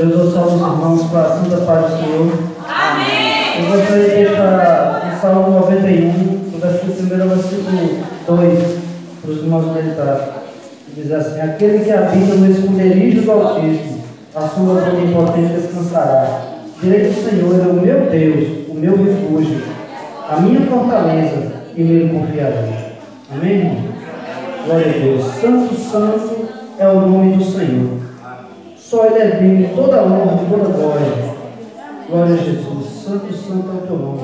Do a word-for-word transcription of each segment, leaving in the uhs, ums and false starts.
Deus, eu salvo os irmãos com a santa paz do Senhor. Amém. Eu gostaria de deixar o Salmo noventa e um, o versículo primeiro, versículo dois, para os irmãos meditar. Diz assim: aquele que habita no esconderijo do Altíssimo, a sua onipotente descansará. Direi do Senhor, é o meu Deus, o meu refúgio, a minha fortaleza, e nele confiarei. Amém, irmão? Glória a Deus. Santo, santo é o nome do Senhor. Só Ele é digno de toda honra e toda glória. Glória a Jesus. Santo, santo é o teu nome.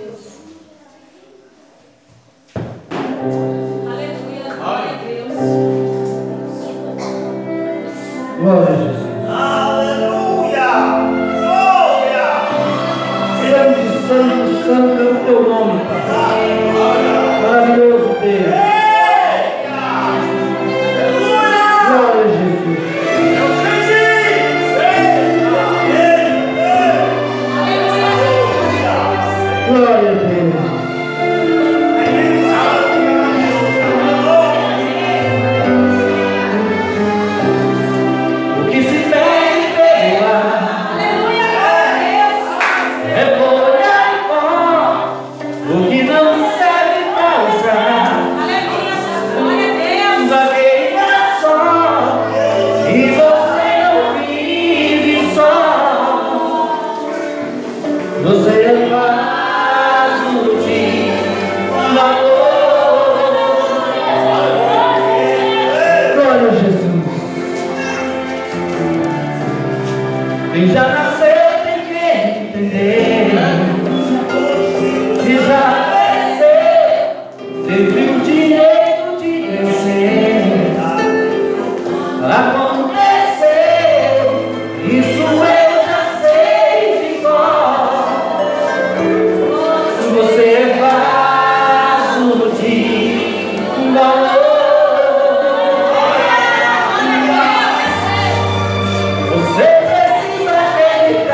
Aleluia. Glória a Deus. Glória a Jesus. Aleluia! Glória! Santo, santo, santo é o teu nome, Pai. Maravilhoso Deus. Glória a Jesus. Glória a Deus. O que se pede perdoar é folha e pó. O que não serve para usar vagueia só. E você não vive só. Você é vaso de valor. Glória a Jesus. Quem já nasceu tem que entender. Se já cresceu, teve o direito de crescer. Aconteceu, isso eu já sei de cor. Você é vaso de valor. Você precisa acreditar.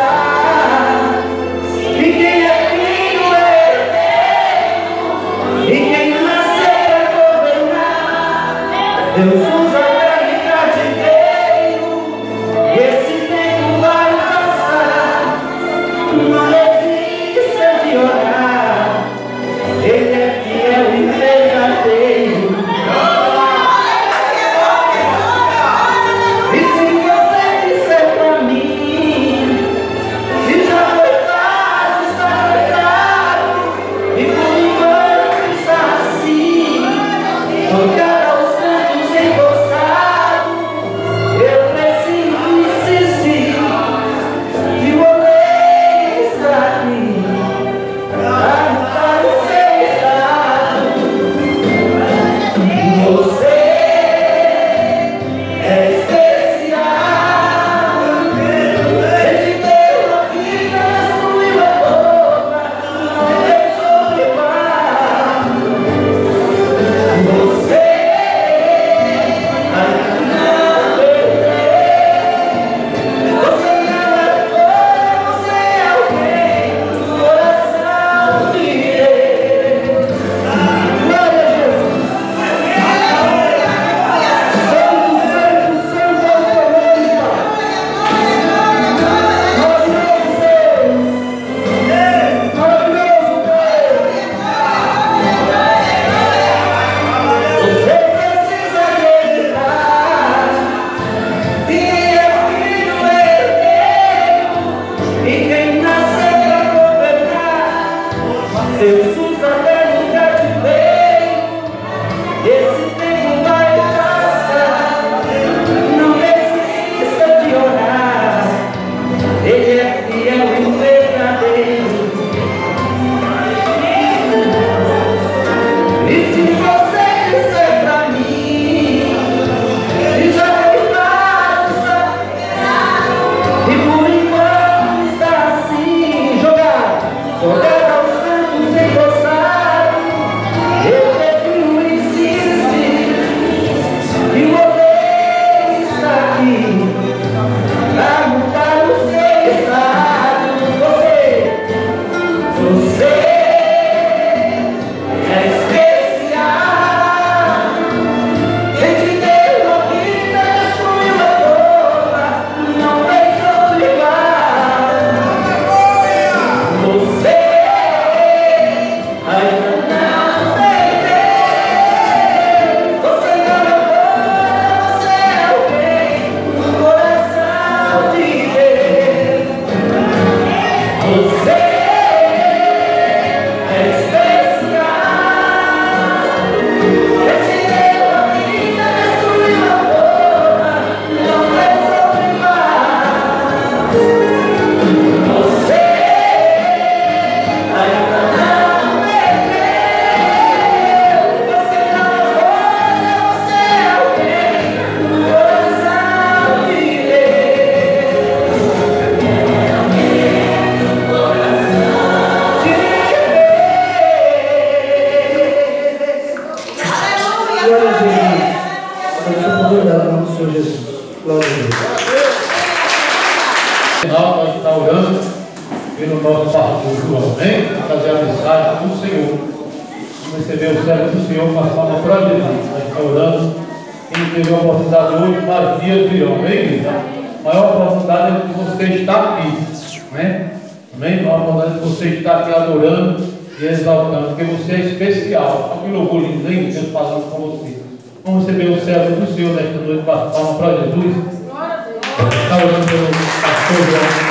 Nós estamos orando pelo nosso pastor João, amém? Trazer a mensagem do Senhor. Vamos receber o servo do Senhor com a forma prodigiosa. Nós estamos orando. Quem teve a oportunidade hoje, mais dias virão, amém, querida? A maior oportunidade é que você está aqui, amém? Amém? A maior oportunidade é que você está aqui adorando e exaltando, porque você é especial. Olha que louvor lindo, hein? Deus falando com você. Vamos receber o servo do Senhor nesta noite com a forma para Jesus. Está orando pelo pastor João.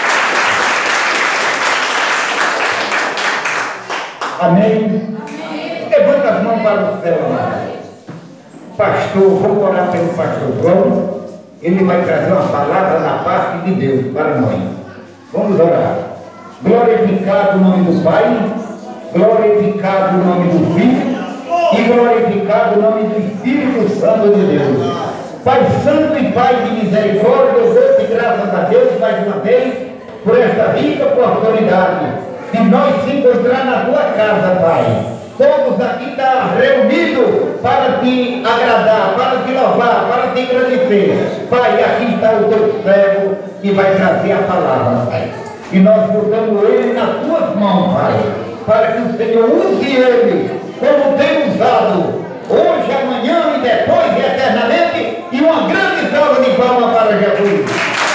Amém? Levanta as mãos para o céu, amado. Pastor, vou orar pelo pastor João. Ele vai trazer uma palavra da parte de Deus para nós. Vamos orar. Glorificado o nome do Pai, glorificado o nome do Filho e glorificado o nome do Espírito Santo de Deus. Pai Santo e Pai de misericórdia, eu dou-te graças a Deus mais uma vez por esta rica oportunidade de nós se encontrar na tua casa, Pai. Todos aqui estão reunidos para te agradar, para te louvar, para te agradecer. Pai, aqui está o teu servo que vai trazer a palavra, Pai. E nós botamos ele nas tuas mãos, Pai, para que o Senhor use ele como tem usado hoje, amanhã e depois e eternamente. E uma grande salva de palmas para Jesus.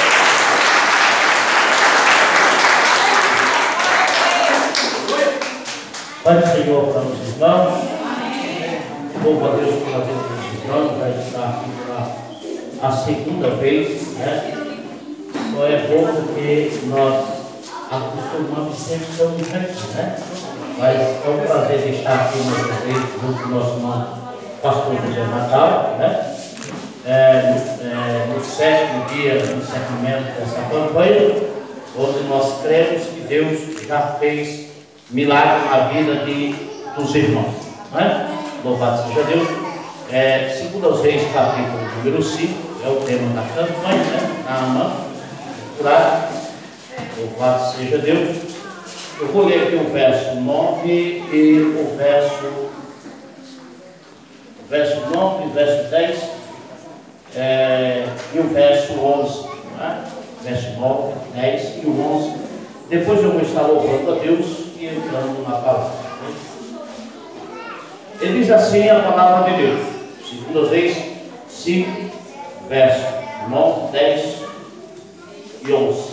Pai do Senhor para os irmãos, louvo a Deus pela vida dos irmãos, vai estar aqui pela a segunda vez, né? Só é bom porque nós acostumamos sempre estamos aqui, né? Mas é um prazer de estar aqui mais uma vez junto com o nosso irmão pastor José Natal, né? É, é, no sétimo dia do encerramento dessa campanha, onde nós cremos que Deus já fez milagre na vida de, dos irmãos, né? Louvado seja Deus. É, segundo aos Reis, capítulo número cinco, é o tema da campanha, né? Naamã, curado. Louvado seja Deus. Eu vou ler aqui o verso nove e o verso, o verso nove e o verso dez, é, e o verso onze, né? Verso nove, dez e o onze. Depois eu vou estar louvando a Deus e entrando na palavra. Ele diz assim a palavra de Deus, segundo aos Reis cinco, verso nove, dez e onze.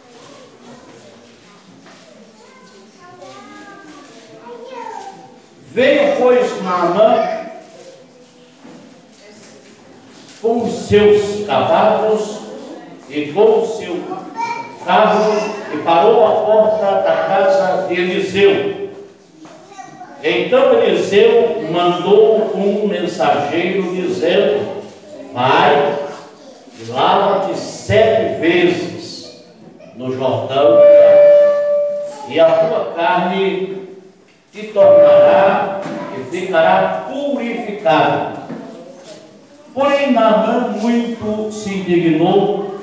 Veio, pois, Naamã com os seus cavalos e com o seu carro e parou à porta da casa de Eliseu. Então Eliseu mandou um mensageiro dizendo: vai e lava-te sete vezes no Jordão, e a tua carne te tornará e ficará purificada. Porém Naamã muito se indignou,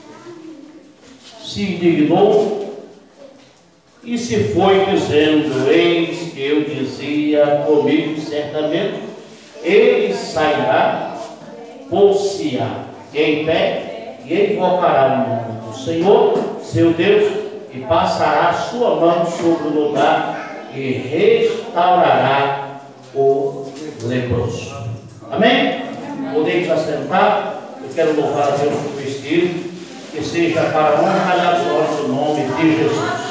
se indignou e se foi dizendo: eis que eu dizia comigo certamente, ele sairá, pôr-se-á em pé e invocará o nome do Senhor, seu Deus, e passará a sua mão sobre o lugar e restaurará o leproso. Amém? Podemos assentar. Eu quero louvar a Deus por vestir, que seja para a honra e a glória do nome de Jesus.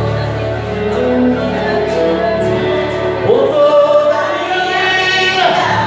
Oh,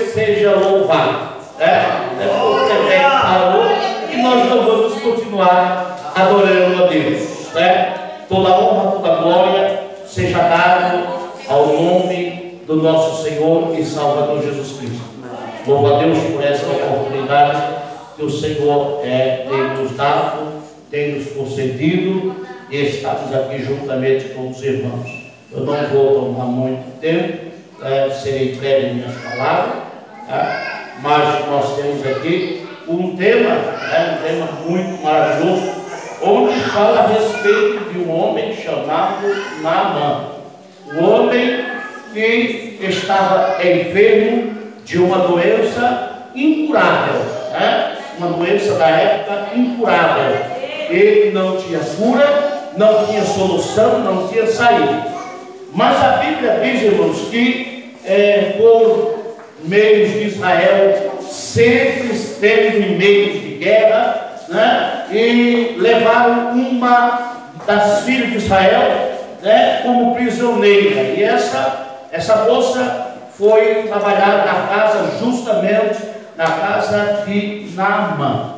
Deus seja louvado. É, é porque a gente parou e nós não vamos continuar adorando a Deus. Né? Toda honra, toda glória seja dado ao nome do nosso Senhor e Salvador Jesus Cristo. Louvo a Deus por essa oportunidade que o Senhor é, tem nos dado, tem nos concedido, e estamos aqui juntamente com os irmãos. Eu não vou tomar muito tempo, é, serei breve em minhas palavras, é, mas nós temos aqui um tema, é, um tema muito maravilhoso, onde fala a respeito de um homem chamado Naamã. Um homem que estava enfermo de uma doença incurável, né? Uma doença da época incurável. Ele não tinha cura, não tinha solução, não tinha saída. Mas a Bíblia diz, irmãos, que é, por meios de Israel sempre esteve em meios de guerra, né? E levaram uma das filhas de Israel, né, como prisioneira. E essa, essa moça foi trabalhar na casa, justamente na casa de Naamã.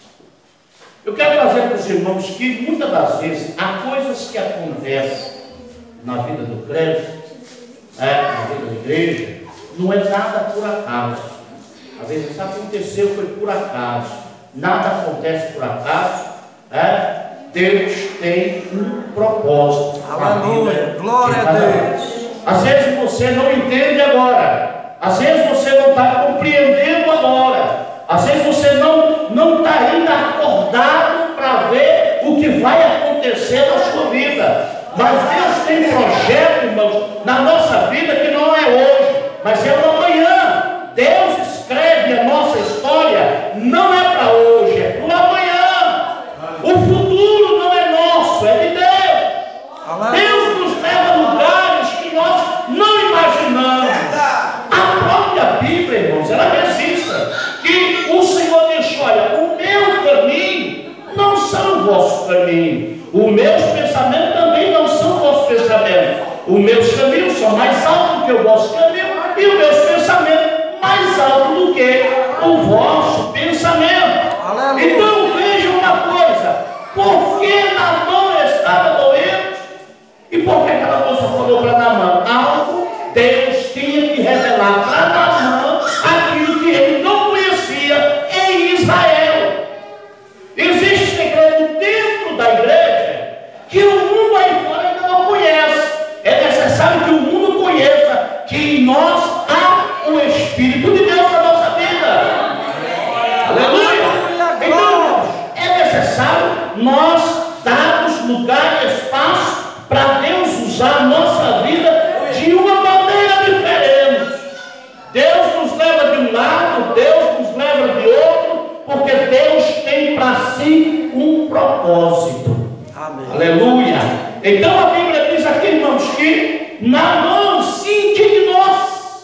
Eu quero trazer para os irmãos que muitas das vezes há coisas que acontecem na vida do crente, né, na vida da igreja, não é nada por acaso. Às vezes isso aconteceu, foi por acaso. Nada acontece por acaso, né? Deus tem um propósito. Aleluia, glória a Deus. Às vezes você não entende agora, às vezes você não está compreendendo agora, às vezes você não não está ainda acordado para ver o que vai acontecer na sua vida. Mas Deus tem projeto, irmãos, na nossa vida que não é hoje, mas é o amanhã. Deus escreve a nossa história, não é para hoje, é para o amanhã. O futuro não é nosso, é de Deus. Deus nos leva a lugares que nós não imaginamos. A própria Bíblia, irmãos, ela registra que o Senhor diz: olha, o meu caminho não são os vossos caminhos, os meus pensamentos também não são os vossos pensamentos. Os meus caminhos são mais altos do que o vosso caminho, e os meus pensamentos mais altos do que o vosso pensamento. Aleluia. Então veja uma coisa: por que Naamã estava doente? E por que aquela moça falou para Naamã? Algo Deus tinha que revelar para Naamã aquilo que ele não conhecia em Israel. Existe segredo dentro da igreja que o mundo aí fora ainda não conhece. É necessário que o mundo conheça que em nós há o Espírito de Deus na nossa vida. Aleluia! Então, é necessário nós darmos lugar e espaço para Deus usar a nossa vida de uma maneira diferente. Deus nos leva de um lado, Deus nos leva de outro, porque Deus tem para si um propósito. Amém. Aleluia! Então a Bíblia diz aqui, irmãos, que Naamã se indignou.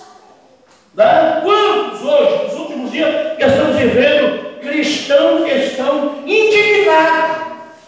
Né? Quantos hoje, nos últimos dias, que estamos vivendo cristãos que estão indignados?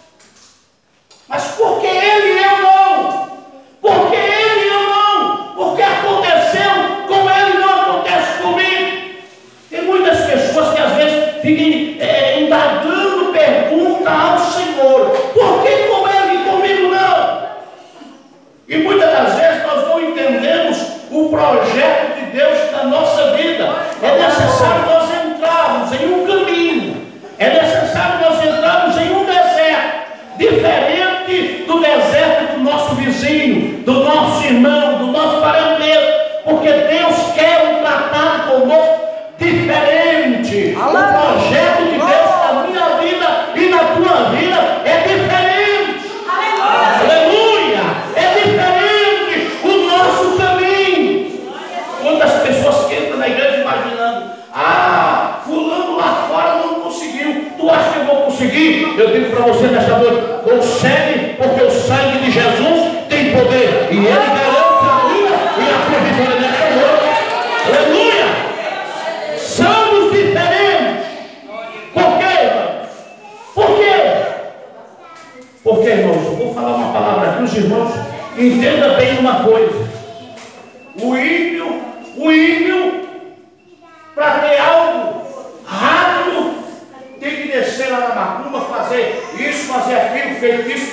Mas por que ele e eu não? Por que ele e eu não? Porque aconteceu com ele e não acontece comigo? Tem muitas pessoas que às vezes ficam é, indagando pergunta ao Senhor: por que com ele e comigo não? E muitas das vezes nós não entendemos o projeto de Deus na nossa vida. É necessário nós entrarmos em um caminho, é necessário nós entrarmos em um deserto, diferente do deserto do nosso vizinho, do nosso irmão, do nosso parenteiro, porque Deus quer um tratado conosco diferente. O projeto de Deus na minha vida e na tua vida é diferente. Aleluia! É diferente o nosso caminho. Quantas pessoas que entram na igreja imaginando: ah, fulano lá fora não conseguiu, tu acha que eu vou conseguir? Eu digo para você nesta noite: consegue, porque o sangue de Jesus tem poder, e ele garante a minha e a tua vitória nesta noite. Aleluia! Somos diferentes. Por quê, irmãos? Por quê? Porque, irmãos, eu vou falar uma palavra aqui, os irmãos entendam bem uma coisa: o ímpio, o ímpio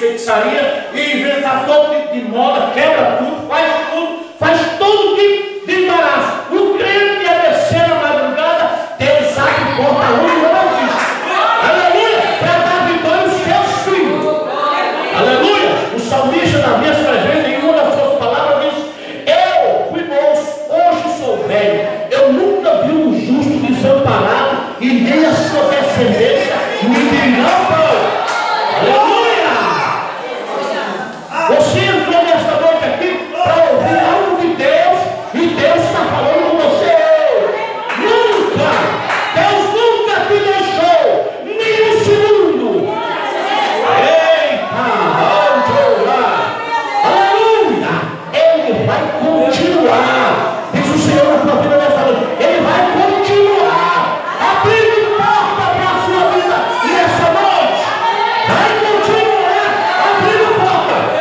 feitiçaria e inventar todo tipo de moda, quebra tudo, faz tudo, faz todo tipo de embaraço. O crente ia descer na madrugada, Deus sabe porta onde não existe. Aleluia! Para dar vitória aos seus filhos. Aleluia! O salmista Davi escrevendo em uma das suas palavras diz: eu fui moço, hoje sou velho. Eu nunca vi um justo desamparado e nem a sua descendência me não pão. Aleluia! Você entrou nesta noite aqui para ouvir algo de Deus e Deus está falando com você. Nunca, Deus nunca te deixou, nem um segundo. Eita, aleluia! Ele vai continuar. Diz o Senhor na tua vida nesta noite. Ele vai continuar abrindo porta para a sua vida nessa noite. Vai continuar abrindo porta.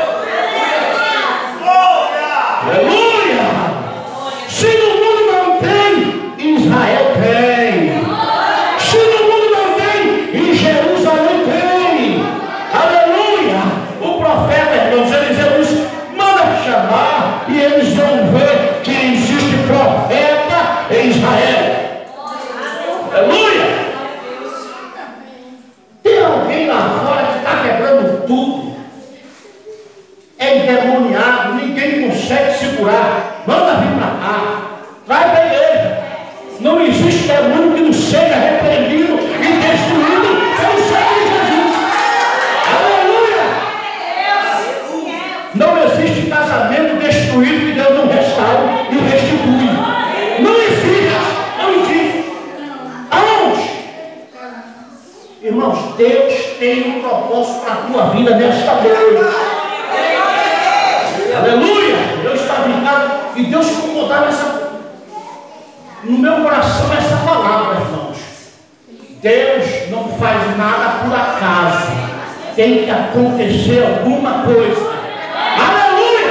Aleluia! Se no mundo não tem, Israel tem. Se no mundo não tem, em Jerusalém tem. Aleluia! O profeta, irmãos, Eliseu diz: manda chamar e eles vão ver que existe profeta em Israel. Aleluia! Tem alguém lá fora que está quebrando tudo, é endemoniado, ninguém consegue segurar. Manda vir para cá, traz para a igreja. Não existe demônio que não seja repreendido e destruído pelo sangue de Jesus. Aleluia! Não existe casamento destruído que Deus não restaura e restitui. Não existe, não existe. Aonde? Irmãos, Deus tem um propósito para a tua vida nesta noite. Aleluia! Deus está brincando e Deus colocou nessa, no meu coração essa palavra, irmãos. Deus não faz nada por acaso. Tem que acontecer alguma coisa. Aleluia!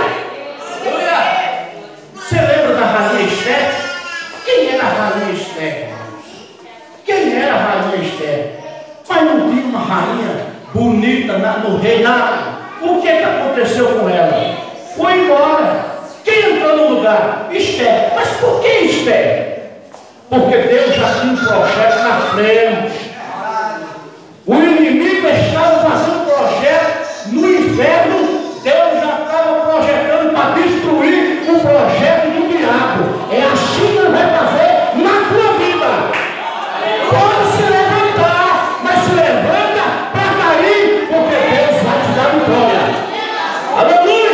Você lembra da rainha Esther? Quem era a rainha Esther, irmãos? Quem era a rainha Esther? Mas não tinha uma rainha bonita no reinado. O que, que aconteceu com ela? Foi embora. Quem entrou no lugar? Esther. Mas por que Esther? Porque Deus já tinha um projeto na frente. O inimigo estava fazendo projeto no inferno. Deus já estava projetando para destruir o projeto do diabo. É assim que ele vai fazer na tua vida. Pode se levantar, mas se levanta para cair, porque Deus vai te dar vitória. Aleluia!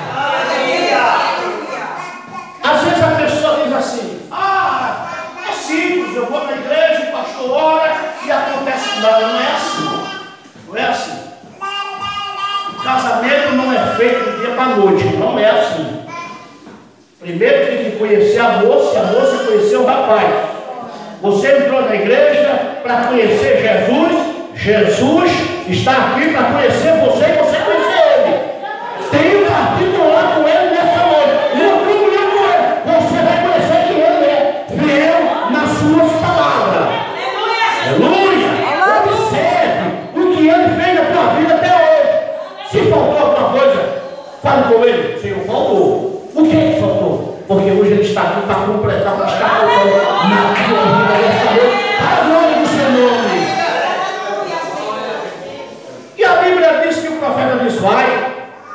Às vezes a pessoa diz assim: ah, é simples, eu vou na igreja, o pastor ora e acontece. Não, não é assim. Não é assim. O casamento não é feito do dia para a noite. Não é assim. Primeiro tem que conhecer a moça e a moça conhecer o rapaz. Você entrou na igreja para conhecer Jesus. Jesus está aqui para conhecer você e você conhecer Ele. Tem um particular com Ele nessa noite. Uma comunhão com Ele. Você vai conhecer quem Ele é. Fiel nas suas palavras. Aleluia! Observe o que Ele fez na tua vida até hoje. Se faltou alguma coisa, fale com Ele. Senhor, faltou. O que é que faltou? Porque hoje Ele está aqui para completar o que está faltando na tua vida desta noite. A glória do Senhor. E a Bíblia diz que o profeta diz: vai,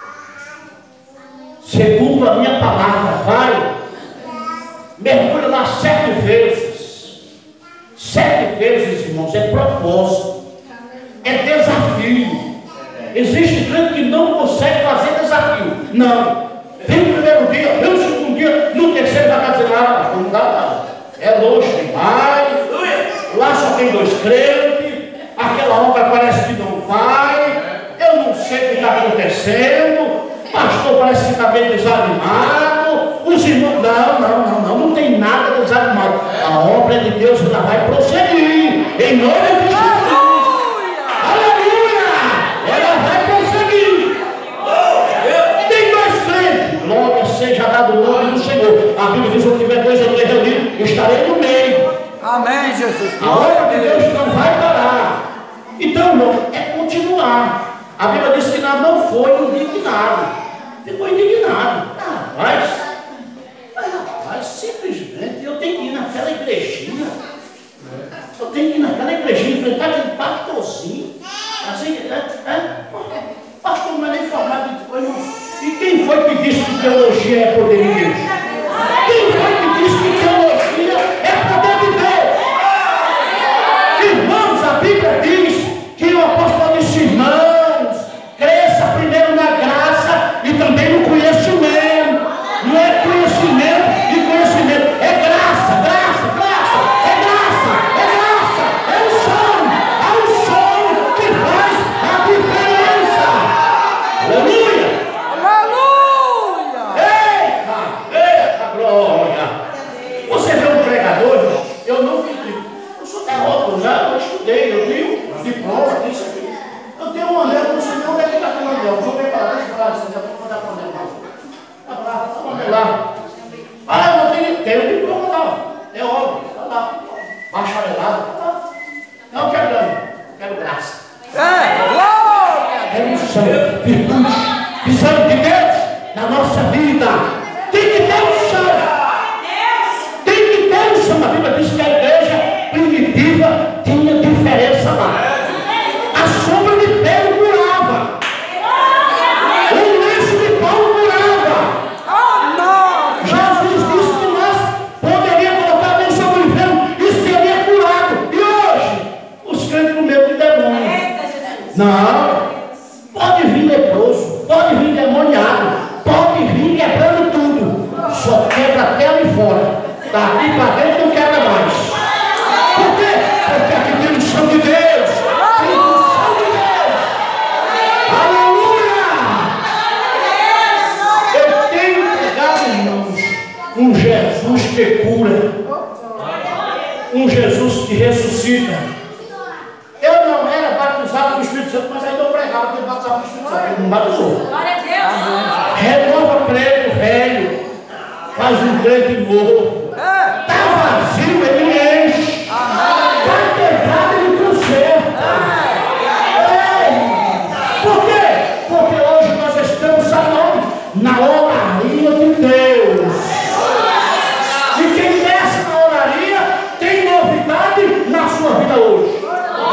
segundo a minha palavra, vai, mergulha lá sete vezes. Sete vezes, irmãos, é propósito, é desafio. Existe crente que não consegue fazer desafio. Não. Vem o primeiro dia, vem o segundo dia, no terceiro vai estar dizendo: ah, não dá nada. É longe demais. Lá só tem dois crentes. Aquela obra parece que não vai. Eu não sei o que está acontecendo. Pastor parece que está bem desanimado. Os irmãos, não, não, não, não, não tem nada desanimado. A obra de Deus ela vai prosseguir. Em nome de Jesus. Aleluia! Ela vai prosseguir. Tem dois crentes. Glória seja dado o nome do Senhor. A Bíblia diz: se eu tiver dois ou três reunidos, estarei no meio. Amém, Jesus. A obra de Deus não vai parar. Então, irmão, é continuar. A Bíblia diz que não foi indignado. Ficou indignado. Ah, rapaz, mas, rapaz, simplesmente eu tenho que ir naquela igrejinha. Eu tenho que ir naquela igrejinha, enfrentar aquele pastorzinho. Assim, é, é, pastor não é nem formado de coisa. E quem foi que disse que teologia é poder de Deus? Quem foi que disse que teologia é poder de Deus? Irmãos, a Bíblia diz que o apóstolo disse, irmãos, cresça primeiro na graça e também no conhecimento. Não é conhecimento e conhecimento, é graça, graça, graça, é graça, é graça, é o som, é o som que faz a diferença. Aleluia! Aleluia! Eita, eita, glória! Você vê um pregador, eu não fiz, eu sou teólogo já, eu estudei, eu tenho diploma, tenho isso aqui. Eu tenho um anel, eu não sei nem onde é que está aquele anel. Vou ver para lá, deixa eu falar, você já pode mandar para o anel. Está lá, está lá. Ah, eu não tenho, tenho diploma lá, teólogo, está lá. Bacharelado, está lá. Não quero não, quero graça. É, glória! É unção, virtude, visão de Deus na nossa vida. Tem que ter unção. Tem que ter unção. A Bíblia diz que a igreja primitiva tinha diferença lá. A sombra de Pedro curava. O lenço de Paulo curava. Oh, não! Jesus disse que nós poderíamos colocar bem sobre o enfermo e seria curado. E hoje, os crentes com medo de demônio. Não. Pode vir leproso, pode vir demoniado, pode vir quebrando tudo. Só quebra até ali fora. Daqui para dentro não quebra mais. Por quê? Porque aqui tem unção de Deus. Tem unção de Deus. Aleluia! Eu tenho pregado, irmãos, um Jesus que cura. Um Jesus que ressuscita. Eu não era batizado no Espírito Santo, mas ainda eu pregava que ele batizava no Espírito Santo. Ele não batizou. Glória a Deus. Renova crente velho, faz um crente novo. Está vazio, ele enche. Está quebrado, ele conserta. É. Por quê? Porque hoje nós estamos aonde? Na oraria de Deus. E quem desce na oraria tem novidade na sua vida hoje.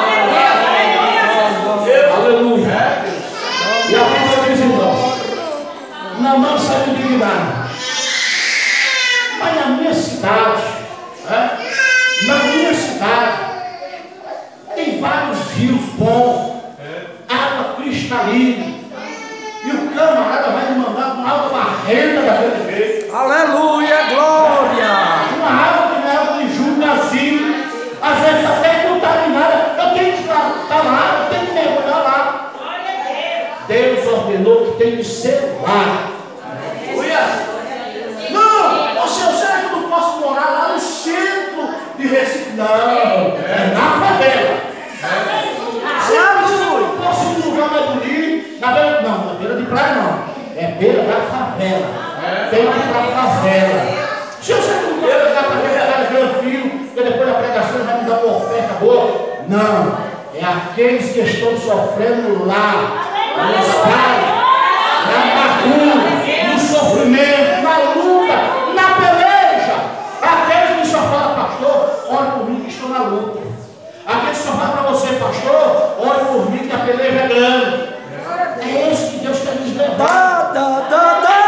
Aleluia. E a Bíblia diz então, Naamã saiu indignado. Mas na minha cidade, é? na minha cidade, tem vários rios bons, água cristalina. E o camarada vai me mandar uma água barrenta daquele jeito. Aleluia, glória! Uma água que não é água de Junazinho, às vezes até contaminada. Eu tenho que estar lá, eu tenho que mergulhar lá. Deus ordenou que tem que ser lá. Não, você, será que eu não posso morar lá no centro de Recife? Não, é na favela. Será que eu não posso ir num lugar mais bonito? Na beira, não, na beira de praia não. É beira da favela. Tem que ir para a favela. Se eu sempre não quero ligar para aquele cara granfino, porque depois da pregação vai me dar uma oferta boa. Não, é aqueles que estão sofrendo lá, no estado, na amargura, no sofrimento, na luta, na peleja. Aqueles que só falam, pastor, ore por mim que estou na luta. Aqueles que só falam para você, pastor, ore por mim que a peleja é grande. É esse que Deus quer nos levar. Da, da, da, da.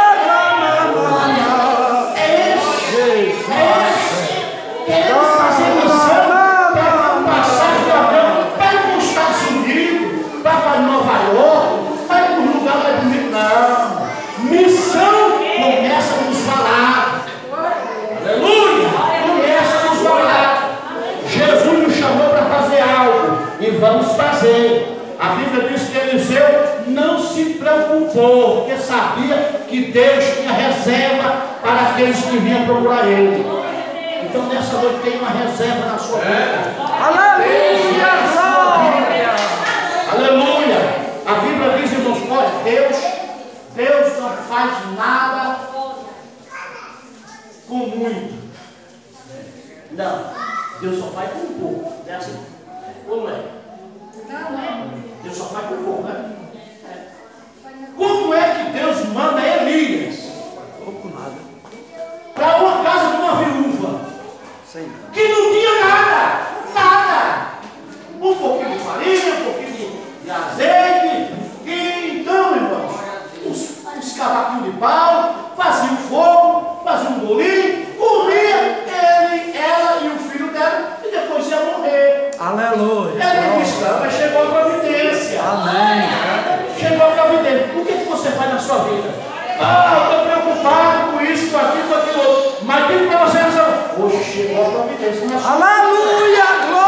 Queremos fazer missão, pegar um passagem de avião, vai para os Estados Unidos, vai para Nova York, vai para um lugar mais bonito, não. Missão começa a nos falar. Aleluia! Começa a nos falar. Jesus nos chamou para fazer algo e vamos fazer. A Bíblia diz que Eliseu não se preocupou, porque sabia que Deus tinha reserva para aqueles que vinham procurar ele. Então nessa noite tem uma reserva na sua vida. Aleluia, glória! Aleluia! A Bíblia diz, irmãos, olha, Deus, Deus não faz nada com muito. Não, Deus só faz com pouco. É assim. Ou não é? Não, não. Deus só faz com pouco, né? Como é que Deus manda Elias Pouco nada. para uma casa de uma viúva Sem nada. que não tinha nada, nada, um pouquinho de farinha, um pouquinho de, de azeite, e então, irmãos, uns, uns cavaquinhos de pau, faziam fogo, faziam um bolinho, comia ele, ela e o filho dela, e depois ia morrer. Aleluia. Ele disse, não, mas chegou a providência. Amém. Chegou a providência. O que, que você faz na sua vida? Ah, eu estou preocupado com isso, com aquilo, com aquilo outro. Mas digo para você, hoje chegou a providência na sua vida. Aleluia.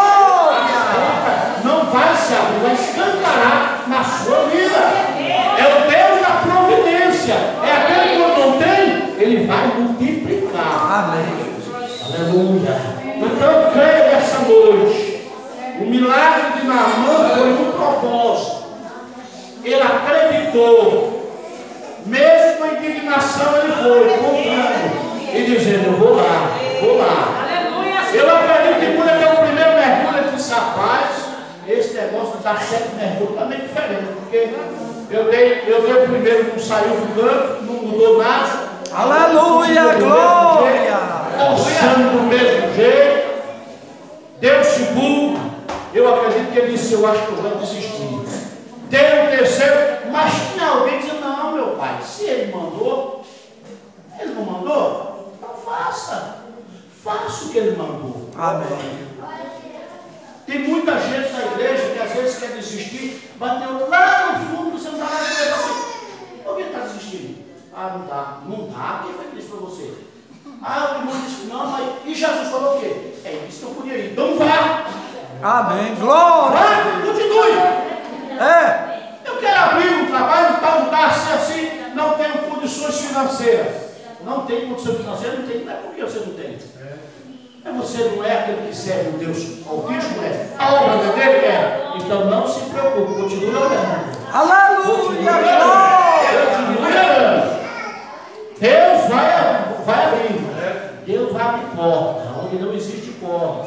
Glória. Não vai se abrir, vai escancarar na sua vida. É o Deus da providência. É aquele que quando não tem, ele vai multiplicar. Amém. Aleluia. Então creia nessa noite. O milagre de Naamã foi um propósito. Ele acreditou. Mesmo com indignação ele foi, comprando. E dizendo, eu vou lá, vou lá. Eu acredito que quando ele deu o primeiro mergulho, ele disse, rapaz, esse negócio de dar sete mergulhos está meio diferente. Porque eu dei, eu dei o primeiro, não saiu ficando, não mudou nada. Aleluia. Glória. Orçando do mesmo jeito. Deu o segundo. Eu acredito que ele disse, eu acho que eu vou desistir. Deu o terceiro, mas tinha alguém que disse, não, meu pai, se ele mandou, ele não mandou, então faça. Faça o que ele mandou. Amém. Tem muita gente na igreja que às vezes quer desistir, bateu lá no fundo, você não está lá e fala assim, por que está desistindo? Ah, não dá. Não dá? Quem foi que disse para você? Ah, o irmão disse, não, mas e Jesus falou o quê? É isso que eu podia ir. Então vá. Amém. Glória. Vai, continue. É. Eu quero abrir um trabalho, tal lugar assim, assim, não tenho condições financeiras. Não tem condições financeiras, não tem. Não é porque você não tem. É você não é aquele que serve o Deus Altíssimo, é. A obra dele é. Então não se preocupe, continue orando. Aleluia. Glória. Continue orando. Deus vai, vai abrir. Deus vai abrir porta, onde não existe porta.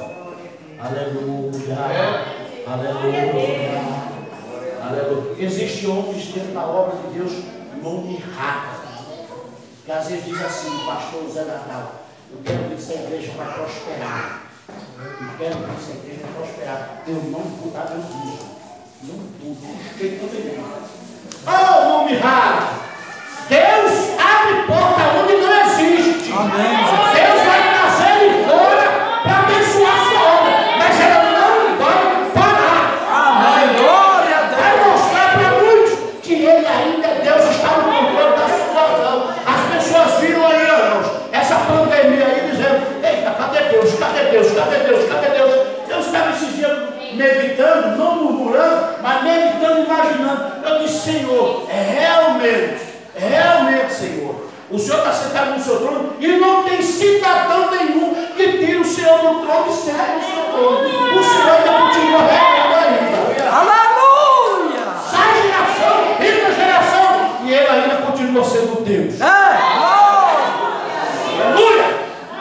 Aleluia. Aleluia. Aleluia. Existem homens dentro da obra de Deus, nome raro. Que às vezes diz assim, pastor Zé Natal, eu quero que essa igreja vai prosperar. Eu quero que essa igreja vai prosperar. Eu não vou dar meu dízimo. Não vou, não tem também. Oh, nome raro. Deus abre porta onde não existe. Amém. Deus vai trazer ele fora para abençoar a sua obra. Mas ela não vai parar. Amém. Glória a Deus. Vai mostrar para muitos que ele ainda, Deus está no controle da situação. As pessoas viram aí, irmãos, essa pandemia aí dizendo, eita, cadê Deus? Cadê Deus? Cadê Deus? Cadê Deus? Eu estava esses dias meditando, não murmurando, mas meditando, imaginando. Eu disse, Senhor, é realmente, é realmente, Senhor. O Senhor está sentado no seu trono e não tem cidadão nenhum que tire o Senhor do trono e serve o seu trono. O Senhor ainda continua reinando ainda. Aleluia. Sai geração, entra geração, e ele ainda continua sendo Deus. É. Aleluia!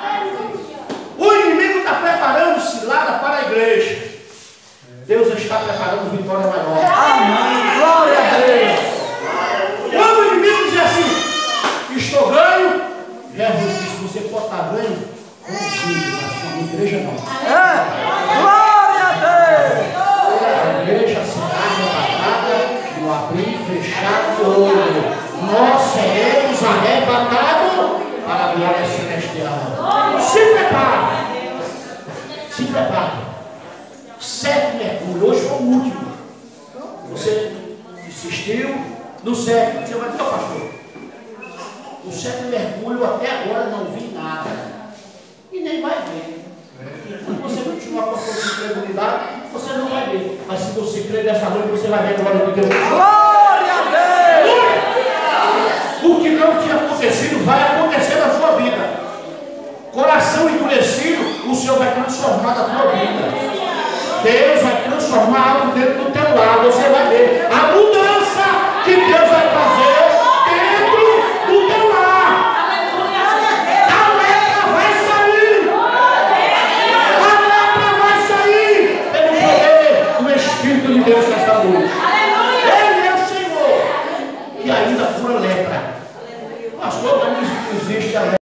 O inimigo está preparando cilada para a igreja. Deus está preparando vitória maior. Amém. Glória a Deus. Quando o inimigo diz assim, estou ganho, Jesus disse, você pode estar ganho com o filho, mas com a igreja não. É. Glória a Deus. A igreja será arrebatada no abrir e fechar do olho. Nós seremos arrebatados para a glória celestial. Se prepare. Se prepare. Sete mergulhos. Hoje foi o último. Você insistiu no sétimo. Você vai dizer, pastor, o sétimo mergulho até agora não vi nada. E nem vai ver. Quando você continuar com a sua incredulidade, você não vai ver. Mas se você crer nessa noite, você vai ver a glória de Deus. Glória a Deus. O que não tinha acontecido vai acontecer na sua vida. Coração endurecido, o Senhor vai transformar na tua vida. Deus vai transformar algo dentro do teu lado. Você vai ver a mudança que Deus vai fazer dentro do teu lar. A lepra vai sair. A lepra vai sair pelo poder do Espírito de Deus nesta noite. Ele é o Senhor. E aí deixa